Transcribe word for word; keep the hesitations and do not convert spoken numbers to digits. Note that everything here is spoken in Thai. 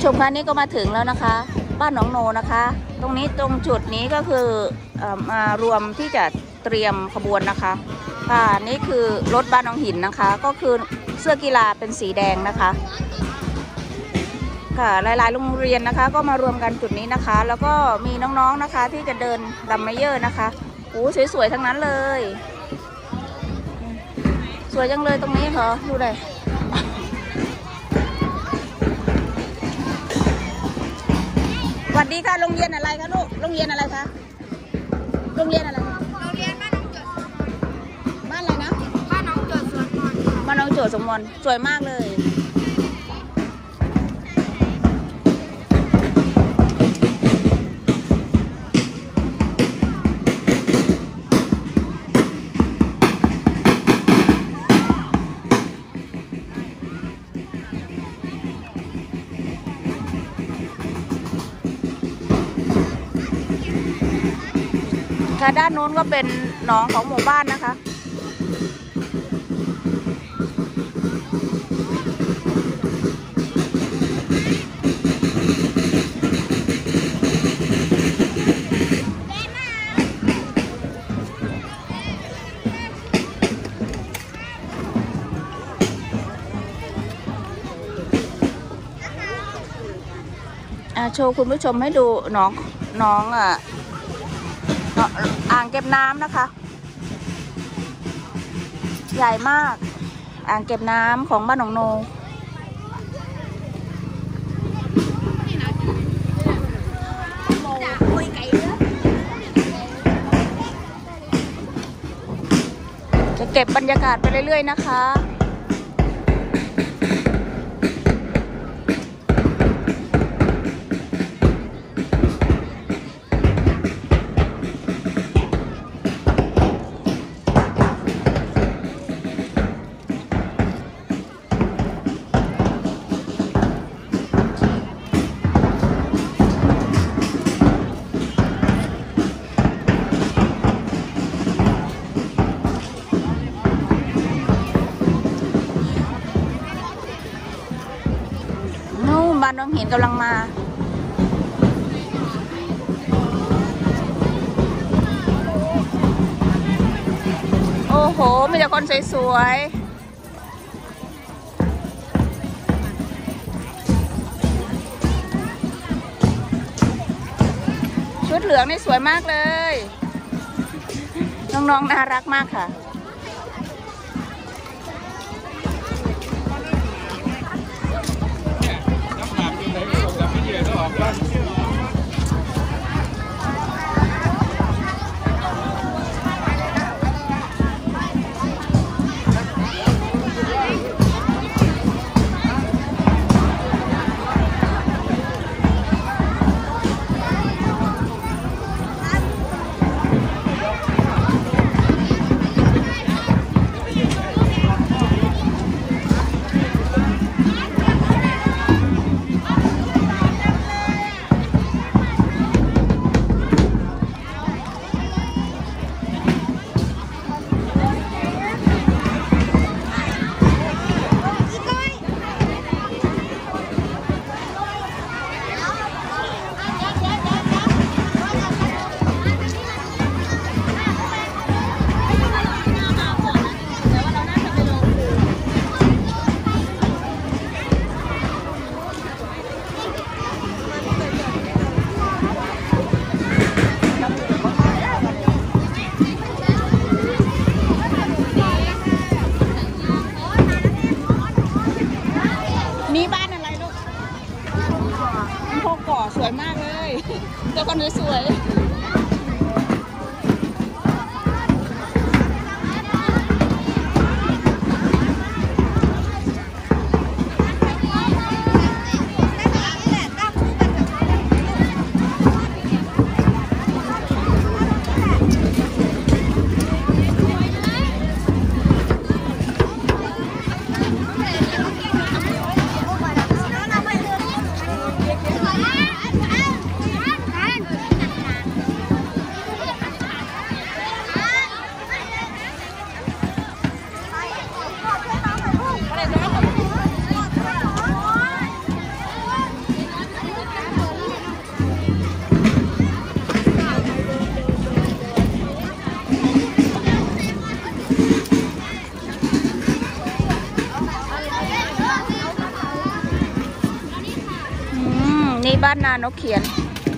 มคะนี่ก็มาถึงแล้วนะคะบ้านหนองโนนะคะตรงนี้ตรงจุดนี้ก็คือมารวมที่จะเตรียมขบวนนะคะค่ะนี่คือรถบ้านหนองหินนะคะก็คือเสื้อกีฬาเป็นสีแดงนะคะค่ะหลายๆโรงเรียนนะคะก็มารวมกันจุดนี้นะคะแล้วก็มีน้องๆนะคะที่จะเดินดัมเมเยอร์นะคะโอ้สวยๆทั้งนั้นเลยสวยจังเลยตรงนี้เหรอดูเลยสวัสดีค่ะโรงเรียนอะไรคะลูกโรงเรียนอะไรคะโรงเรียนอะไรโรงเรียนบ้านน้องโจทย์บ้านอะไรนะบ้านน้องโจทย์สวนมนบ้านน้องโจทย์สวนมนสวยมากเลยค่ะด้านโน้นก็เป็นหนองของหมู่บ้านนะคะโชว์คุณผู้ชมให้ดูหนองหนองอ่ะอ่างเก็บน้ำนะคะใหญ่มากอ่างเก็บน้ำของบ้านหนองโนจะเก็บบรรยากาศไปเรื่อยๆนะคะบ้านน้องหินกำลังมาโอ้โหมีแต่คนสวยๆชุดเหลืองนี่สวยมากเลยน้องๆน่ารักมากค่ะสวยมากเลยเจ้าคนสวยนี้บ้านนานกเขียน